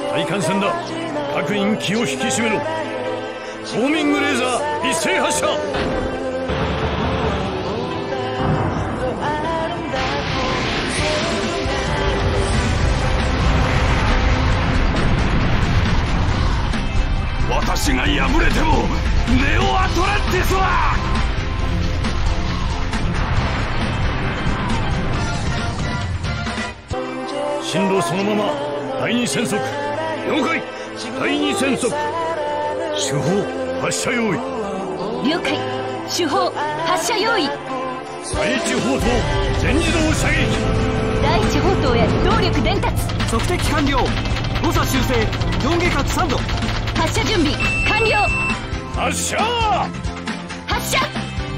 対艦戦だ。各員気を引き締めろ。ホーミングレーザー一斉発射。 私が敗れてもネオアトランティスは進路そのまま。第二戦速。了解。第二戦速。主砲発射用意。 了解。主砲発射用意。 第一砲塔全自動射撃。 第一砲塔へ動力伝達。 測敵完了。誤差修正4下角3度。 発射準備完了。 発射。 発射。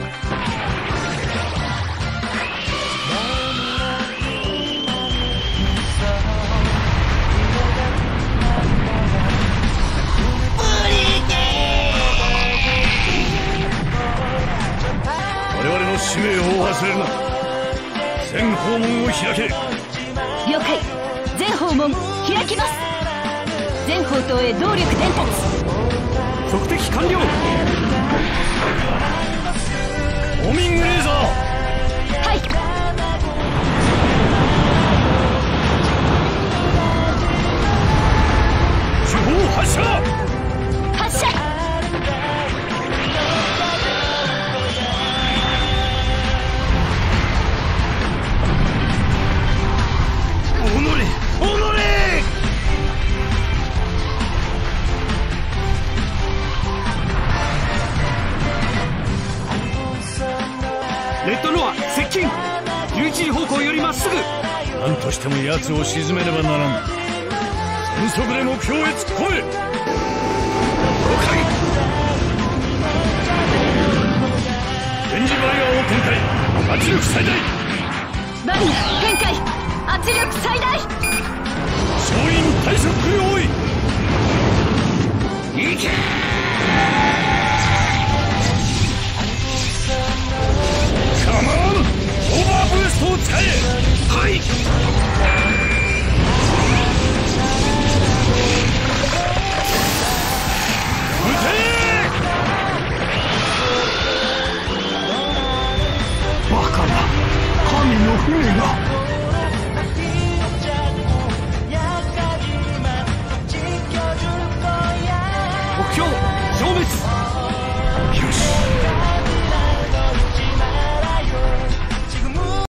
我々の使命を忘れるな。全訪問を開け。 了解。全訪問開きます。全砲塔へ動力伝達。 測敵完了。 ホーミングレーザー。 はい。 主砲発射。 発射。 レッドノア接近。11時方向よりまっすぐ。 何としても奴を沈めねばならん。全速で目標へ突っ込め。了解。電磁バリアを展開。圧力最大。 バリア展開。圧力最大。